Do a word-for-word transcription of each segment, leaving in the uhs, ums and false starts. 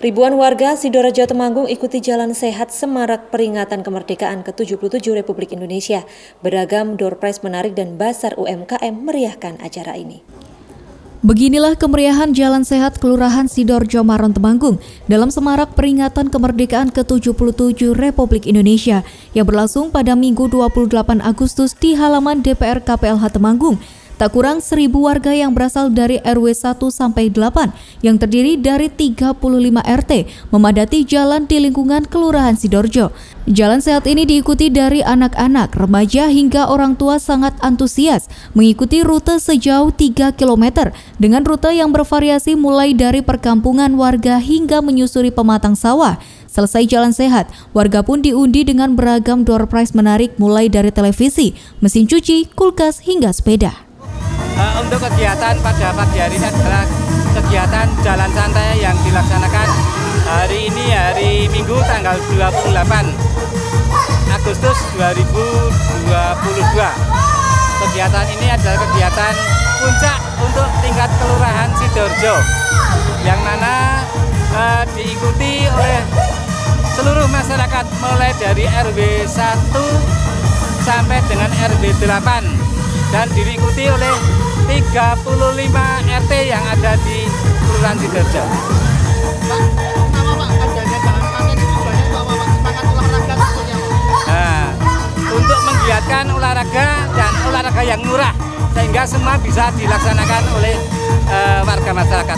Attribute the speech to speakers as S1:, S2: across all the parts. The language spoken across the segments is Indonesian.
S1: Ribuan warga Sidoarjo Temanggung ikuti Jalan Sehat Semarak peringatan kemerdekaan ke tujuh puluh tujuh Republik Indonesia. Beragam door prize menarik dan basar U M K M meriahkan acara ini.
S2: Beginilah kemeriahan Jalan Sehat Kelurahan Sidoarjo Maron Temanggung dalam semarak peringatan kemerdekaan ke tujuh puluh tujuh Republik Indonesia yang berlangsung pada Minggu dua puluh delapan Agustus di halaman D P R K P L H Temanggung. Tak kurang seribu warga yang berasal dari R W satu sampai delapan yang terdiri dari tiga puluh lima R T memadati jalan di lingkungan Kelurahan Sidoarjo. Jalan sehat ini diikuti dari anak-anak, remaja hingga orang tua sangat antusias mengikuti rute sejauh tiga kilometer dengan rute yang bervariasi mulai dari perkampungan warga hingga menyusuri pematang sawah. Selesai jalan sehat, warga pun diundi dengan beragam door prize menarik mulai dari televisi, mesin cuci, kulkas hingga sepeda.
S3: Uh, untuk kegiatan pada pagi hari ini adalah kegiatan jalan santai yang dilaksanakan hari ini hari Minggu tanggal dua puluh delapan Agustus dua ribu dua puluh dua. Kegiatan ini adalah kegiatan puncak untuk tingkat Kelurahan Sidoarjo yang mana uh, diikuti oleh seluruh masyarakat mulai dari R W satu sampai dengan R W delapan dan diikuti oleh tiga puluh lima R T yang ada di Kelurahan Sidoarjo.
S4: Pak, nama Pak, adanya jalan santai ini tujuannya untuk apa, Pak? Semangat olahraga tentunya.
S3: Nah, untuk menggiatkan olahraga dan olahraga yang murah sehingga semua bisa dilaksanakan oleh uh, warga masyarakat.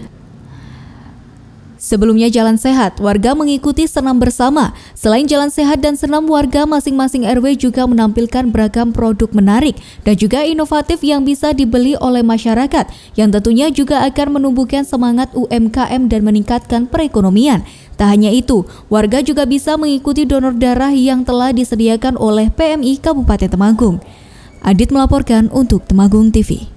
S2: Sebelumnya jalan sehat, warga mengikuti senam bersama. Selain jalan sehat dan senam, warga masing-masing R W juga menampilkan beragam produk menarik dan juga inovatif yang bisa dibeli oleh masyarakat, yang tentunya juga akan menumbuhkan semangat U M K M dan meningkatkan perekonomian. Tak hanya itu, warga juga bisa mengikuti donor darah yang telah disediakan oleh P M I Kabupaten Temanggung. Adit melaporkan untuk Temanggung T V.